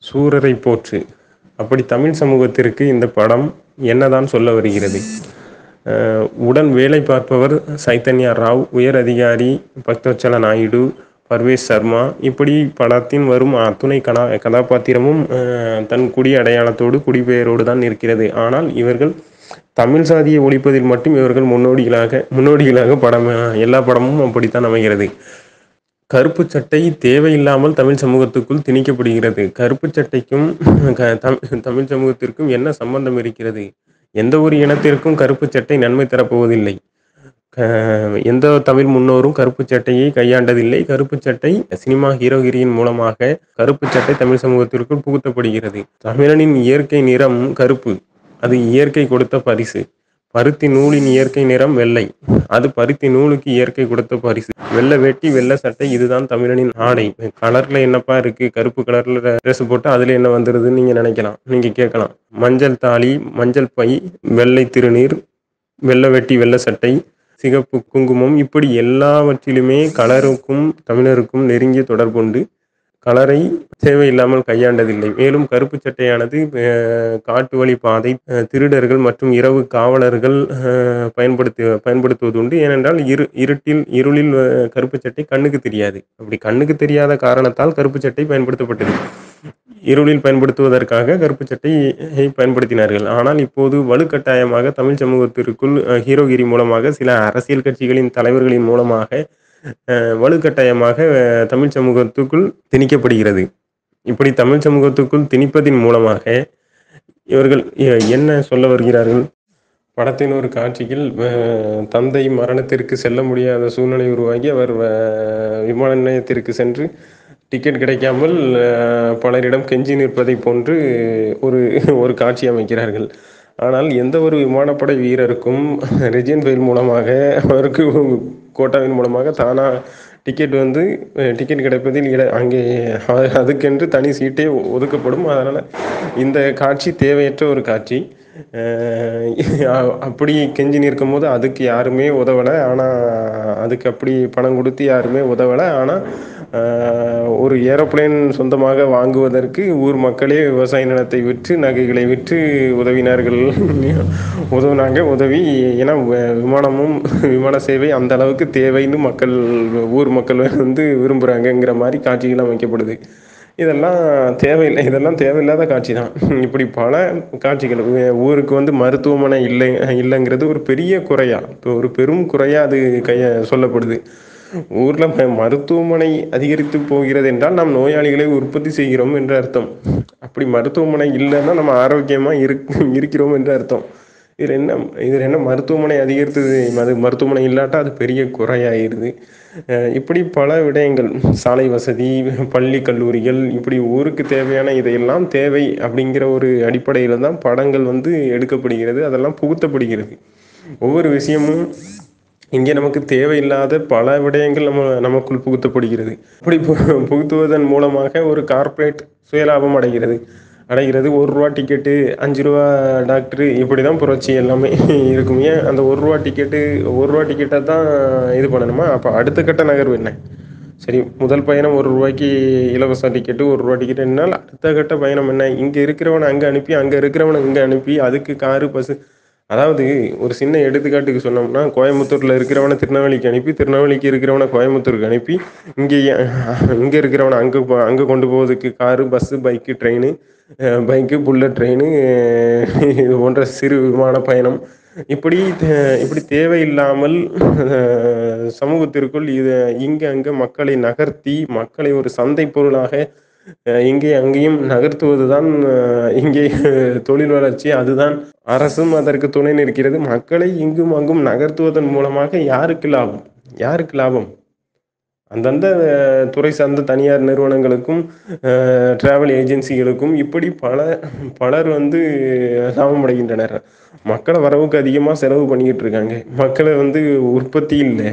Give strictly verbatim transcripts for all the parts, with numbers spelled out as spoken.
சூரரை போற்று. அப்படி தமிழ் சமூகத்திற்கு இந்த படம் என்னதான் சொல்ல வருகிறது? அ உடன் வேலை பார்ப்பவர் சைதன்யா ராவ், உயர் அதிகாரி பக்தவத்சல நாயுடு, பர்வேஸ் சர்மா, இப்படி படத்தின் வரும் அத்துணை கனா கதாபாத்திரமும் அ தன் குடி அடையாளத்தோடு, குடிபெயரோடு தான் இருக்கிறது. ஆனால் இவர்கள் தமிழ் சாதியை ஒழிப்பதில் மட்டும் இவர்கள் முன்னோடிகளாக முன்னோடிகளாக படம் எல்லா படமும் அப்படித்தான் அமைகிறது. கருப்பு சட்டை தேவையில்லாமல் தமிழ் சமூகத்துக்குள் திணிக்கப்படுகிறது. கருப்பு சட்டைக்கும் க தம் தமிழ் சமூகத்திற்கும் என்ன சம்பந்தம் இருக்கிறது? எந்த ஒரு இனத்திற்கும் கருப்பு சட்டை நன்மை தரப்போவதில்லை. க எந்த தமிழ் முன்னோரும் கருப்பு சட்டையை கையாண்டதில்லை. கருப்பு சட்டை சினிமா ஹீரோ, ஹீரோயின் மூலமாக கருப்பு சட்டை தமிழ் சமூகத்திற்குள் புகுத்தப்படுகிறது. தமிழனின் இயற்கை நிறம் கருப்பு. அது இயற்கை கொடுத்த பரிசு. பருத்தி நூலின் இயற்கை நிறம் வெள்ளை. அது பருத்தி நூலுக்கு இயற்கை கொடுத்த பரிசு. வெள்ளை வேட்டி, வெள்ளை சட்டை, இதுதான் தமிழனின் ஆடை. கலர்ல என்னப்பா இருக்கு? கருப்பு கலர்ல ட்ரெஸ் போட்டா அதுல என்ன வந்துருதுன்னு நீங்க நினைக்கலாம், நீங்க கேட்கலாம். மஞ்சள் தாலி, மஞ்சள் பை, வெள்ளை திருநீர், வெள்ளை வேட்டி, வெள்ளை சட்டை, சிகப்பு குங்குமம், இப்படி எல்லாவற்றிலுமே கலருக்கும் தமிழருக்கும் நெருங்கிய தொடர்புண்டு. கலரை தேவையில்லாமல் கையாண்டதில்லை. மேலும் கருப்பு சட்டையானது காட்டு வழி பாதை, திருடர்கள் மற்றும் இரவு காவலர்கள் பயன்படுத்து பயன்படுத்துவதுண்டு. ஏனென்றால் இரு இருட்டில் இருளில் கருப்பு சட்டை கண்ணுக்கு தெரியாது. அப்படி கண்ணுக்கு தெரியாத காரணத்தால் கருப்பு சட்டை பயன்படுத்தப்பட்டது. இருளில் பயன்படுத்துவதற்காக கருப்பு சட்டையை பயன்படுத்தினார்கள். ஆனால் இப்போது வலுக்கட்டாயமாக தமிழ் சமூகத்திற்குள் ஹீரோகிரி மூலமாக, சில அரசியல் கட்சிகளின் தலைவர்களின் மூலமாக வலுக்கட்டாயமாக தமிழ் சமூகத்துக்குள் திணிக்கப்படுகிறது. இப்படி தமிழ் சமூகத்துக்குள் திணிப்பதின் மூலமாக இவர்கள் என்ன சொல்ல வருகிறார்கள்? படத்தின் ஒரு காட்சியில் தந்தை மரணத்திற்கு செல்ல முடியாத சூழ்நிலை உருவாகி அவர் விமான நிலையத்திற்கு சென்று டிக்கெட் கிடைக்காமல் பலரிடம் கெஞ்சி நிற்பதை போன்று ஒரு ஒரு காட்சி அமைக்கிறார்கள். ஆனால் எந்த ஒரு விமானப்படை வீரருக்கும் ரெஜின் ஃபைல் மூலமாக, அவருக்கு கோட்டாவின் மூலமாக தானாக டிக்கெட் வந்து டிக்கெட் கிடைப்பதில் இட அங்கே அதுக்கென்று தனி சீட்டே ஒதுக்கப்படும். அதனால் இந்த காட்சி தேவையற்ற ஒரு காட்சி. அப்படி கெஞ்சி நிற்கும் போது அதுக்கு யாருமே உதவலை. ஆனால் அதுக்கு அப்படி பணம் கொடுத்து யாருமே உதவலை. ஆனால் ஒரு ஏரோப்ளேன் சொந்தமாக வாங்குவதற்கு ஊர் மக்களே விவசாய நிலத்தை விற்று, நகைகளை விற்று உதவினார்கள். உதவினாங்க உதவி ஏன்னா விமானமும் விமான சேவை அந்த அளவுக்கு தேவைன்னு மக்கள் ஊர் மக்கள் வந்து விரும்புகிறாங்கங்கிற மாதிரி காட்சிகள் அமைக்கப்படுது. இதெல்லாம் தேவையில்லை இதெல்லாம் தேவையில்லாத காட்சி தான். இப்படி பல காட்சிகள். ஊருக்கு வந்து மருத்துவமனை இல்லை இல்லைங்கிறது ஒரு பெரிய குறையா, இப்போ ஒரு பெரும் குறையா அது கைய சொல்லப்படுது. ஊரில் மருத்துவமனை அதிகரித்து போகிறது என்றால் நாம் நோயாளிகளை உற்பத்தி செய்கிறோம் என்று அர்த்தம். அப்படி மருத்துவமனை இல்லைன்னா நம்ம ஆரோக்கியமாக இருக் இருக்கிறோம் என்று அர்த்தம். இதில் என்ன இதில் என்ன மருத்துவமனை அதிகரித்தது, அது மருத்துவமனை இல்லாட்டா அது பெரிய குறையாயிருது. இப்படி பல விடயங்கள், சாலை வசதி, பள்ளி கல்லூரிகள், இப்படி ஊருக்கு தேவையான இதையெல்லாம் தேவை அப்படிங்கிற ஒரு அடிப்படையில் தான் படங்கள் வந்து எடுக்கப்படுகிறது, அதெல்லாம் புகுத்தப்படுகிறது. ஒவ்வொரு விஷயமும் இங்கே நமக்கு தேவையில்லாத பல விடயங்கள் நம்ம நமக்குள் புகுத்தப்படுகிறது. அப்படி புகுத்துவதன் மூலமாக ஒரு கார்ப்பரேட் சுயலாபம் அடைகிறது அடைகிறது ஒரு ரூபா டிக்கெட்டு, அஞ்சு ரூபா டாக்டரு, இப்படி தான் புரட்சி எல்லாமே இருக்கும். ஏன் அந்த ஒரு ரூபா டிக்கெட்டு ஒரு ரூபா டிக்கெட்டாக தான் இது பண்ணணுமா? அப்போ அடுத்த கட்ட நகர்வு என்ன? சரி, முதல் பயணம் ஒரு ரூபாய்க்கு இலவச டிக்கெட்டு, ஒரு ரூபா டிக்கெட்டு என்னால் அடுத்த கட்ட பயணம் என்ன? இங்கே இருக்கிறவனை அங்கே அனுப்பி, அங்கே இருக்கிறவனை இங்கே அனுப்பி, அதுக்கு காரு பஸ்ஸு. அதாவது ஒரு சின்ன எடுத்துக்காட்டுக்கு சொன்னோம்னா, கோயம்புத்தூரில் இருக்கிறவனை திருநெல்வேலிக்கு அனுப்பி, திருநெல்வேலிக்கு இருக்கிறவனை கோயம்புத்தூருக்கு அனுப்பி, இங்கே இங்கே இருக்கிறவனை அங்கே அங்கே கொண்டு போவதுக்கு car, bus, bike, train, bike, bullet train, இது போன்ற சிறு விமான பயணம், இப்படி இப்படி தேவையில்லாமல் சமூகத்திற்குள் இதை இங்கே அங்கே மக்களை நகர்த்தி, மக்களை ஒரு சந்தை பொருளாக இங்கே அங்கேயும் நகர்த்துவது தான் இங்கே தொழில் வளர்ச்சி. அதுதான் அரசும் அதற்கு துணை நிற்கிறது. மக்களை இங்கும் அங்கும் நகர்த்துவதன் மூலமாக யாருக்கு லாபம்? யாருக்கு லாபம்? அந்தந்த துறை சார்ந்த தனியார் நிறுவனங்களுக்கும், டிராவல் ஏஜென்சிகளுக்கும், இப்படி பல பலர் வந்து லாபம் அடைகின்றனர். மக்களை வரவுக்கு அதிகமாக செலவு பண்ணிக்கிட்டு இருக்காங்க. மக்களை வந்து உற்பத்தி இல்லை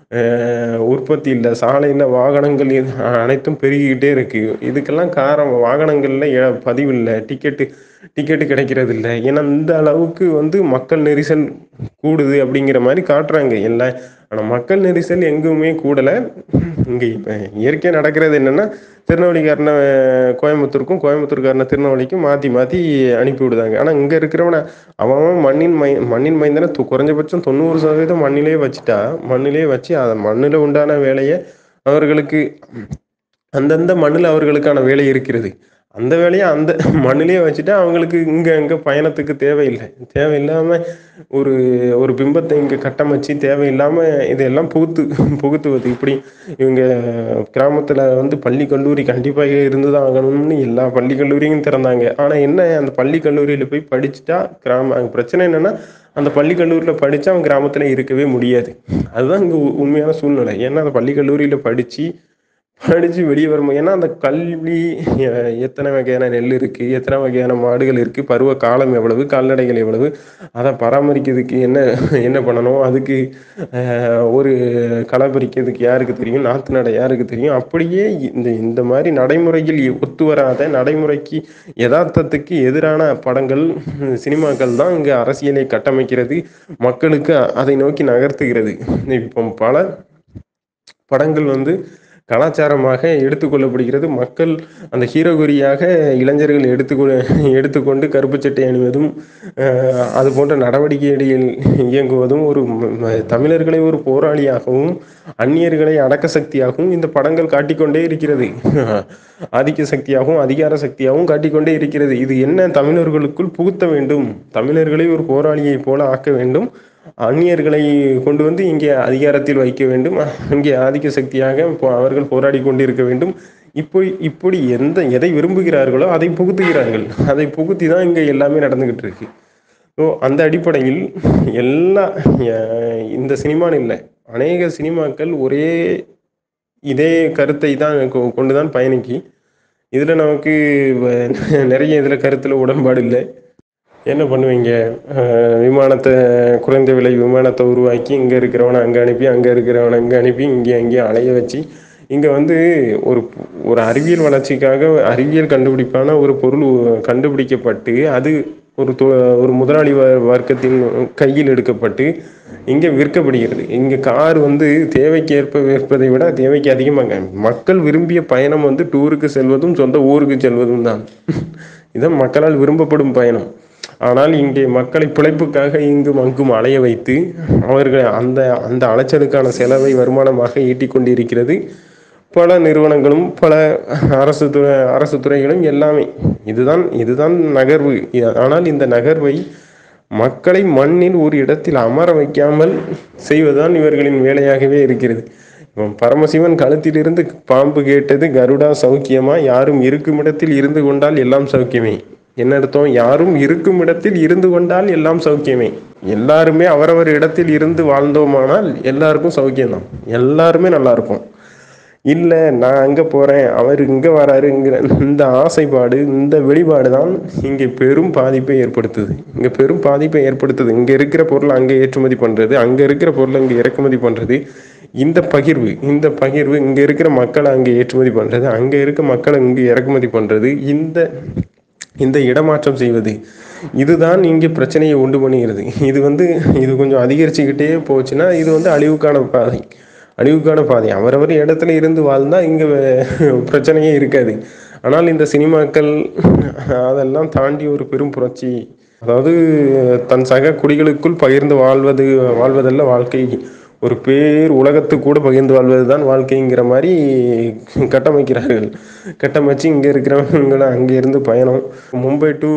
உற்பத்தி இல்லை சாலையில் வாகனங்கள் அனைத்தும் பெருகிக்கிட்டே இருக்குது. இதுக்கெல்லாம் காரணம் வாகனங்களில் பதிவு இல்லை, டிக்கெட்டு டிக்கெட்டு கிடைக்கிறது இல்லை. ஏன்னா இந்த அளவுக்கு வந்து மக்கள் நெரிசல் கூடுது அப்படிங்கிற மாதிரி காட்டுறாங்க. எல்லா ஆனா மக்கள் நெரிசல் எங்குமே கூடல. இங்க இப்ப இயற்கையா நடக்கிறது என்னன்னா, திருநெல்வேலிக்காரன கோயம்புத்தூருக்கும், கோயம்புத்தூர்காரன திருநெல்வேலிக்கும் மாத்தி மாத்தி அனுப்பி விடுதாங்க. ஆனா இங்க இருக்கிறவன அவன் அவன் மண்ணின் மை மண்ணின் மைந்தன து குறைஞ்சபட்சம் தொண்ணூறு சதவீதம் மண்ணிலேயே வச்சுட்டா, மண்ணிலேயே வச்சு அத மண்ணுல உண்டான வேலைய அவர்களுக்கு அந்தந்த மண்ணுல அவர்களுக்கான வேலை இருக்கிறது. அந்த வேலைய அந்த மண்ணிலேயே வச்சுட்டா, அவங்களுக்கு இங்க அங்க பயணத்துக்கு தேவையில்ல. தேவையில்லாம ஒரு ஒரு பிம்பத்த இங்க கட்டமைச்சு, தேவையில்லாம இதெல்லாம் புகுத்து புகுத்துவது. இப்படி இவங்க கிராமத்துல வந்து பள்ளி, கல்லூரி கண்டிப்பா இருந்து தான் ஆகணும்னு எல்லா பள்ளி, கல்லூரியும் திறந்தாங்க. ஆனா என்ன அந்த பள்ளி, கல்லூரியில போய் படிச்சுட்டா கிராம பிரச்சனை என்னன்னா, அந்த பள்ளி, கல்லூரியில படிச்சா அவன் கிராமத்துல இருக்கவே முடியாது. அதுதான் இங்க உ உண்மையான சூழ்நிலை. ஏன்னா, அந்த பள்ளி, கல்லூரியில படிச்சு படிச்சு வெளிய வரும்போது ஏன்னா அந்த கல்வி எ எத்தன வகையான நெல் இருக்கு, எத்தன வகையான மாடுகள் இருக்கு, பருவ காலம் எவ்வளவு, கால்நடைகள் எவ்வளவு, அத பராமரிக்கிறதுக்கு என்ன என்ன பண்ணணும், அதுக்கு அ ஒரு களை பறிக்கிறதுக்கு யாருக்கு தெரியும், நாத்து நட யாருக்கு தெரியும், அப்படியே இந்த இந்த மாரி நடைமுறையில் ஒத்து வராத, நடைமுறைக்கு எதார்த்தத்துக்கு எதிரான படங்கள், சினிமாக்கள் தான் இங்க அரசியலை கட்டமைக்கிறது, மக்களுக்கு அதை நோக்கி நகர்த்துகிறது. இப்போ பல படங்கள் வந்து கலாச்சாரமாக எடுத்துக்கொள்ளப்படுகிறது. மக்கள் அந்த ஹீரோகிரியாக இளைஞர்கள் எடுத்துக்கொ எடுத்துக்கொண்டு கருப்பு சட்டை அணிவதும், அ அது போன்ற நடவடிக்கைகளில் இயங்குவதும் ஒரு ம ம தமிழர்களை ஒரு போராளியாகவும், அந்நியர்களை அடக்க சக்தியாகவும் இந்த படங்கள் காட்டிக்கொண்டே இருக்கிறது. ஆதிக்க சக்தியாகவும், அதிகார சக்தியாகவும் காட்டிக்கொண்டே இருக்கிறது. இது என்ன தமிழர்களுக்குள் புகுத்த வேண்டும். தமிழர்களை ஒரு போராளியைப் போல ஆக்க வேண்டும். அந்நியர்களை கொண்டு வந்து இங்கே அதிகாரத்தில் வைக்க வேண்டும். இங்கே ஆதிக்க சக்தியாக போ அவர்கள் போராடிக் கொண்டிருக்க வேண்டும். இப்படி இப்படி எந்த எதை விரும்புகிறார்களோ அதை புகுத்துகிறார்கள். அதை புகுத்தி தான் இங்க எல்லாமே நடந்துகிட்டு இருக்கு. ஸோ அந்த அடிப்படையில் எல்லா அ இந்த சினிமான்னு இல்ல. அநேக சினிமாக்கள் ஒரே இதே கருத்தை தான் கொ கொண்டு தான் பயணிக்கி. இதுல நமக்கு வ நெறைய இதுல கருத்துல உடன்பாடு இல்ல. என்ன பண்ணுவீங்க? அ விமானத்த குறைந்த விலை விமானத்த உருவாக்கி, இங்க இருக்கிறவன அங்க அனுப்பி, அங்க இருக்கிறவன இங்க அனுப்பி, இங்கேயும் அங்கேயும் அலைய வச்சு, இங்க வந்து ஒரு ஒரு அறிவியல் வளர்ச்சிக்காக அறிவியல் கண்டுபிடிப்பான ஒரு பொருள் உ கண்டுபிடிக்கப்பட்டு, அது ஒரு தொ ஒரு முதலாளி வ வர்க்கத்தின் கையில் எடுக்கப்பட்டு, இங்க விற்கப்படுகிறது. இங்க கார் வந்து தேவைக்கு ஏற்ப விற்பதை விட, தேவைக்கு அதிகமாங்க மக்கள் விரும்பிய பயணம் வந்து டூருக்கு செல்வதும், சொந்த ஊருக்கு செல்வதும் தான். இதான் மக்களால் விரும்பப்படும் பயணம். ஆனால் இங்கே மக்களை பிழைப்புக்காக இங்கும் அங்கும் அலைய வைத்து, அவர்கள் அந்த அந்த அலைச்சலுக்கான செலவை வருமானமாக ஈட்டிக் கொண்டிருக்கிறது பல நிறுவனங்களும், பல அரசு து அரசு துறைகளும் எல்லாமே. இதுதான் இதுதான் நகர்வு. ஆனால் இந்த நகர்வை மக்களை மண்ணில் ஒரு இடத்தில் அமர வைக்காமல் செய்வதுதான் இவர்களின் வேலையாகவே இருக்கிறது. பரமசிவன் கழுத்திலிருந்து பாம்பு கேட்டது கருடா சௌக்கியமா, யாரும் இருக்கும் இடத்தில் இருந்து கொண்டால் எல்லாம் சௌக்கியமே. என்ன அர்த்தம்? யாரும் இருக்கும் இடத்தில் இருந்து கொண்டால் எல்லாம் சௌக்கியமே. எல்லாருமே அவரவர் இடத்தில் இருந்து வாழ்ந்தோமானால் எல்லாருக்கும் சௌக்கியம்தான். எல்லாருமே நல்லா இருப்போம். இல்ல நான் அங்க போறேன், அவர் இங்க வராருங்கிற இந்த ஆசைப்பாடு, இந்த வெளிப்பாடு தான் இங்கே பெரும் பாதிப்பை ஏற்படுத்துது. இங்க பெரும் பாதிப்பை ஏற்படுத்துது. இங்க இருக்கிற பொருள அங்க ஏற்றுமதி பண்றது, அங்க இருக்கிற பொருள இங்க இறக்குமதி பண்றது. இந்த பகிர்வு இந்த பகிர்வு இங்க இருக்கிற மக்கள அங்க ஏற்றுமதி பண்றது, அங்க இருக்க மக்கள இங்க இறக்குமதி பண்றது. இந்த இந்த இடமாற்றம் செய்வது. இதுதான் இங்கே பிரச்சனையை உண்டு பண்ணுகிறது. இது வந்து இது கொஞ்சம் அதிகரிச்சுக்கிட்டே போச்சுன்னா, இது வந்து அழிவுக்கான பாதை. அழிவுக்கான பாதை. அவரவர் இடத்துல இருந்து வாழ்ந்தா இங்க பிரச்சனையே இருக்காது. ஆனால் இந்த சினிமாக்கள் அதெல்லாம் தாண்டி ஒரு பெரும் புரட்சி. அதாவது தன் சக குடிகளுக்குள் பகிர்ந்து வாழ்வது வாழ்வதல்ல வாழ்க்கை. ஒரு பேர் உலகத்துக்கு கூட பகிர்ந்து வாழ்வது தான் வாழ்க்கைங்கிற மாரி கட்டமைக்கிறார்கள். கட்டமைச்சு இங்க இருக்கிறவங்கள அங்க இருந்து பயணம். மும்பை டூ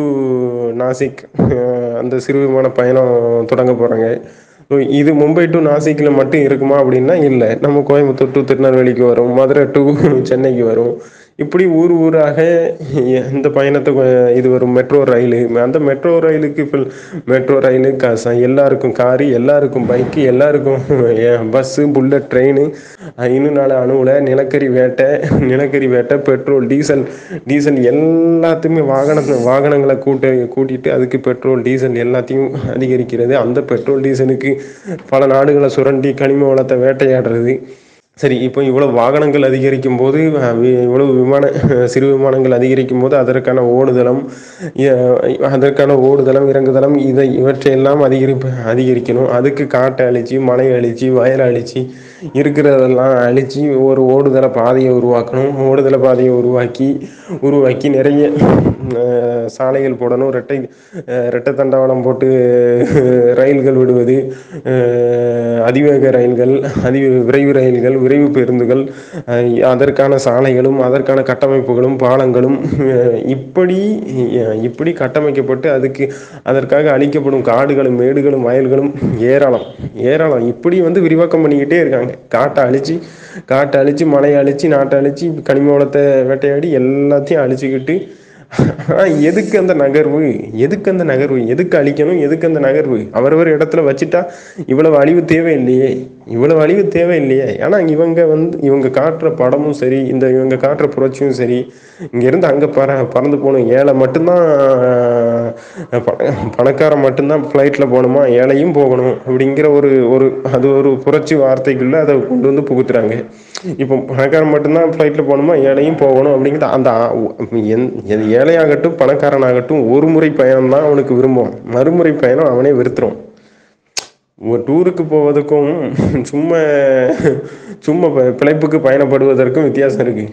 நாசிக் அ அந்த சிறு விமான பயணம் தொடங்க போறாங்க. இது மும்பை டூ நாசிக்ல மட்டும் இருக்குமா அப்படின்னா இல்ல. நம்ம கோயம்புத்தூர் டூ திருநெல்வேலிக்கு வரும். மதுரை டூ சென்னைக்கு வரும். இப்படி ஊர் ஊராக இந்த பயணத்த இது வரும். Metro rail. அந்த மெட்ரோ ரயிலுக்கு இப்ப மெட்ரோ ரயிலு காச எல்லாருக்கும் காரு, எல்லாருக்கும் பைக்கு, எல்லாருக்கும் பஸ்ஸு, புல்லட் ட்ரெயினு, இன்னும் நாலு அணுவுல நிலக்கரி வேட்டை, நிலக்கரி வேட்டை, பெட்ரோல், டீசல் டீசல் எல்லாத்தையுமே வாகன வாகனங்கள கூட்ட கூட்டிட்டு அதுக்கு பெட்ரோல், டீசல் எல்லாத்தையும் அதிகரிக்கிறது. அந்த பெட்ரோல், டீசலுக்கு பல நாடுகள சுரண்டி கனிம வளத்த வேட்டையாடுறது. சரி, இப்போ இவ்வளவு வாகனங்கள் அதிகரிக்கும்போது, அ வி இவ்வளவு விமான சிறு விமானங்கள் அதிகரிக்கும்போது, அதற்கான ஓடுதளம், ய அதற்கான ஓடுதளம், இறங்குதளம் இதை இவற்றையெல்லாம் அதிகரிப்பு அதிகரிக்கணும். அதுக்கு காட்ட அழிச்சு, மலைய அழிச்சு, வயல அழிச்சு, இருக்கிறதெல்லாம் அழிச்சு ஒரு ஓடுதள பாதைய உருவாக்கணும். ஓடுதள பாதைய உருவாக்கி உருவாக்கி நிறைய அ சாலைகள் போடணும். இரட்டை அ இரட்டை தண்டவாளம் போட்டு ரயில்கள் விடுவது, அ அதிவேக ரயில்கள், அதி விரைவு ரயில்கள், விரைவு பேருந்துகள், அ அதற்கான சாலைகளும், அதற்கான கட்டமைப்புகளும், பாலங்களும் அ இப்படி அ இப்படி கட்டமைக்கப்பட்டு அதுக்கு அதற்காக அழிக்கப்படும் காடுகளும், மேடுகளும், வயல்களும் ஏராளம் ஏராளம். இப்படி வந்து விரிவாக்கம் பண்ணிக்கிட்டே இருக்காங்க. காட்ட அழிச்சு காட்ட அழிச்சு, மலைய அழிச்சு, நாட்ட அழிச்சு, கனிம வளத்த வேட்டையாடி எல்லாத்தையும் அழிச்சுக்கிட்டு ஆனா எதுக்கு அந்த நகர்வு? எதுக்கு அந்த நகர்வு? எதுக்கு அழிக்கணும்? எதுக்கு அந்த நகர்வு? அவரவர் இடத்துல வச்சுட்டா இவ்வளவு அழிவு தேவையில்லையே! இவ்வளவு அழிவு தேவையில்லையே! ஆனா இவங்க வந்து இவங்க காட்டுற படமும் சரி, இந்த இவங்க காட்டுற புரட்சியும் சரி, இங்கேருந்து அங்க பற பறந்து போணும். ஏழை மட்டும் தான் அ ப பணக்காரன் மட்டும் தான் ஃப்ளைட்ல போணுமா? ஏழையும் போகணும். அப்படிங்கிற ஒரு ஒரு அது ஒரு புரட்சி வார்த்தைக்குள்ள அத கொண்டு வந்து புகுத்துறாங்க. இப்போ பணக்காரன் மட்டும் தான் ஃப்ளைட்ல போணுமா? ஏழையும் போகணும் அப்படிங்கிற அந்த அ உ என் எது ஏழையாகட்டும், பணக்காரனாகட்டும் ஒரு முறை பயணம் தான் அவனுக்கு விரும்புவான். மறுமுறை பயணம் அவனே வெறுத்துருவான். ஒரு டூருக்கு போவதுக்கும் சும்மா சும்மா ப பிழைப்புக்கு பயணப்படுவதற்கும் வித்தியாசம் இருக்கு.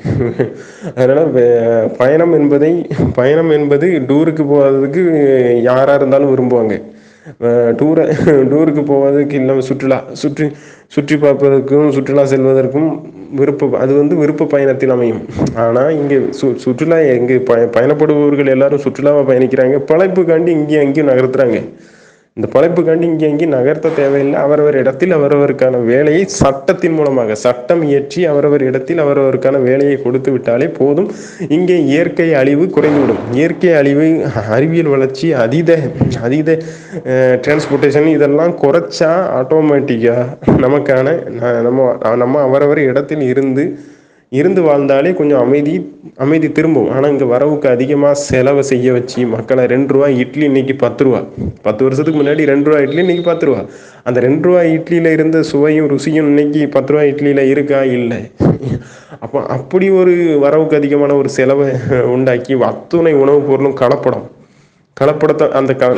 அதனால வே பயணம் என்பதை பயணம் என்பது டூருக்கு போவதற்கு யாரா இருந்தாலும் விரும்புவாங்க. அ டூர டூருக்கு போவதற்கு இல்லாம சுற்றுலா சுற்றி சுற்றி பார்ப்பதற்கும், சுற்றுலா செல்வதற்கும் விருப்பம் அது வந்து விருப்ப பயணத்தில் அமையும். ஆனா, இங்க சு சுற்றுலா எங்க ப பயணப்படுபவர்கள் எல்லாரும் சுற்றுலாவா பயணிக்கிறாங்க. பிழைப்புக்காண்டி இங்கேயும் அங்கேயும் நகர்த்துறாங்க. இந்த பிழைப்புக்காண்டி இங்கே அங்கேயும் நகர்த்த தேவையில்லை. அவரவர் இடத்தில் அவரவருக்கான வேலையை சட்டத்தின் மூலமாக சட்டம் இயற்றி அவரவர் இடத்தில் அவரவருக்கான வேலையை கொடுத்து விட்டாலே போதும். இங்கே இயற்கை அழிவு குறைந்துவிடும். இயற்கை அழிவு, அறிவியல் வளர்ச்சி, அதீத அதீத அ டிரான்ஸ்போர்ட்டேஷன் இதெல்லாம் குறைச்சா ஆட்டோமேட்டிக்கா நமக்கான ந நம்ம நம்ம அவரவர் இடத்தில் இருந்து இருந்து வாழ்ந்தாலே கொஞ்சம் அமைதி அமைதி திரும்பும். ஆனா, இங்க வரவுக்கு அதிகமா செலவ செய்ய வச்சு மக்கள ரூ. ரெண்டு இட்லி இன்னைக்கு ரூ. பத்து. பத்து வருஷத்துக்கு முன்னாடி ரூ. ரெண்டு இட்லி இன்னைக்கு ரூ. பத்து. அந்த ரூ. ரெண்டு இட்லியில இருந்த சுவையும், ருசியும் இன்னைக்கு ரூ. பத்து இட்லியில இருக்கா? இல்ல. அப்ப அப்படி ஒரு வரவுக்கு அதிகமான ஒரு செலவ உண்டாக்கி அத்துணை உணவுப் பொருளும் கலப்படம். கலப்படத்த அந்த க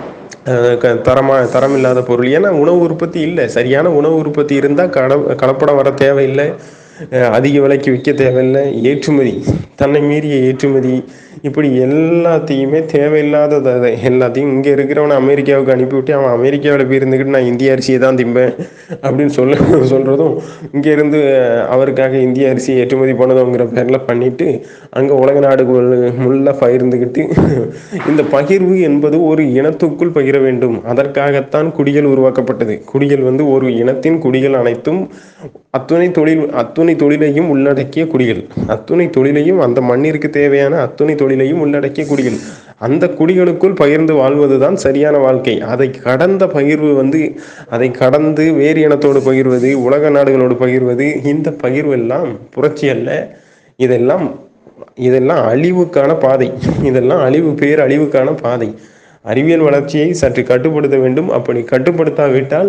அ க தரமா தரமில்லாத பொருள். ஏன்னா உணவு உற்பத்தி இல்ல. சரியான உணவு உற்பத்தி இருந்தா கட கலப்படம் வர தேவையில்ல. அ அதிக விலைக்கு விக்க தேவையில்ல. ஏற்றுமதி, தன்னை மீறிய ஏற்றுமதி, இப்படி எல்லாத்தையுமே தேவையில்லாதத அத எல்லாத்தையும் இங்க இருக்கிறவன அமெரிக்காவுக்கு அனுப்பிவிட்டு, அவன் அமெரிக்காவுல போய் இருந்துக்கிட்டு நான் இந்திய அரிசிய தான் திம்பேன் அப்படின்னு சொல்ல சொல்றதும், இங்க இருந்து அவருக்காக இந்திய அரிசிய ஏற்றுமதி பண்ணுதோங்கிற பேர்ல பண்ணிட்டு, அங்க உலக நாடுகள் முள்ள பகிர்ந்துகிட்டு இந்த பகிர்வு என்பது ஒரு இனத்துக்குள் பகிர வேண்டும். அதற்காகத்தான் குடிகள் உருவாக்கப்பட்டது. குடிகள் வந்து ஒரு இனத்தின் குடிகள் அனைத்தும் அத்துணை தொழில் அத்துணை தொழிலையும் உள்ளடக்கிய குடிகள். அத்துணை தொழிலையும் அந்த மண்ணிற்கு தேவையான அத்துணை தொழிலையும் உள்ளடக்கிய குடிகள். அந்த குடிகளுக்குள் பகிர்ந்து வாழ்வதுதான் சரியான வாழ்க்கை. அதை கடந்த பகிர்வு வந்து அதை கடந்து வேறு இனத்தோடு பகிர்வது, உலக நாடுகளோடு பகிர்வது, இந்த பகிர்வு எல்லாம் புரட்சி அல்ல. இதெல்லாம் இதெல்லாம் அழிவுக்கான பாதை. இதெல்லாம் அழிவு பேர் அழிவுக்கான பாதை. அறிவியல் வளர்ச்சியை சற்று கட்டுப்படுத்த வேண்டும். அப்படி கட்டுப்படுத்தாவிட்டால்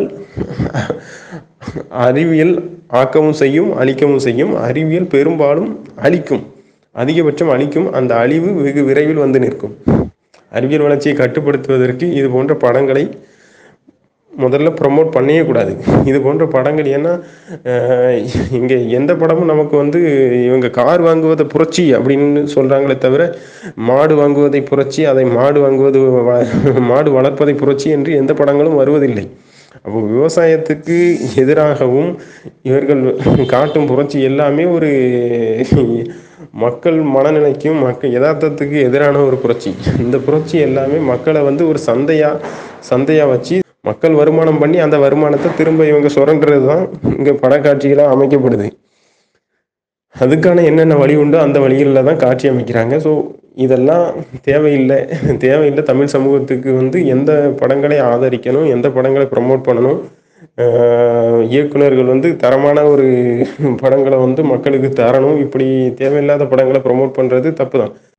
அறிவியல் ஆக்கவும் செய்யும், அழிக்கவும் செய்யும். அறிவியல் பெரும்பாலும் அழிக்கும். அதிகபட்சம் அழிக்கும். அந்த அழிவு வெகு விரைவில் வந்து நிற்கும். அறிவியல் வளர்ச்சியை கட்டுப்படுத்துவதற்கு இது போன்ற படங்களை முதல்ல ப்ரமோட் பண்ணவே கூடாது. இது போன்ற படங்கள் ஏன்னா இங்கே எந்த படமும் நமக்கு வந்து இவங்க கார் வாங்குவதை புரட்சி அப்படின்னு சொல்கிறாங்களே தவிர, மாடு வாங்குவதை புரட்சி, அதை மாடு வாங்குவது மாடு வளர்ப்பதை புரட்சி என்று எந்த படங்களும் வருவதில்லை. அப்போ விவசாயத்துக்கு எதிராகவும் இவர்கள் காட்டும் புரட்சி எல்லாமே ஒரு மக்கள் மனநிலைக்கும் மக்கள் யதார்த்தத்துக்கு எதிரான ஒரு புரட்சி. இந்த புரட்சி எல்லாமே மக்களை வந்து ஒரு சந்தையா சந்தையா வச்சு மக்கள் வருமானம் பண்ணி அந்த வருமானத்தை திரும்ப இவங்க சுரண்டுறது தான் இங்கே படக்காட்சிகளாக அமைக்கப்படுது. அதுக்கான என்னென்ன வழி உண்டோ அந்த வழிகளில் தான் காட்சி அமைக்கிறாங்க. ஸோ இதெல்லாம் தேவையில்லை தேவையில்லை தமிழ் சமூகத்துக்கு வந்து எந்த படங்களை ஆதரிக்கணும், எந்த படங்களை ப்ரமோட் பண்ணணும், இயக்குநர்கள் வந்து தரமான ஒரு படங்களை வந்து மக்களுக்கு தரணும். இப்படி தேவையில்லாத படங்களை ப்ரமோட் பண்ணுறது தப்பு தான்.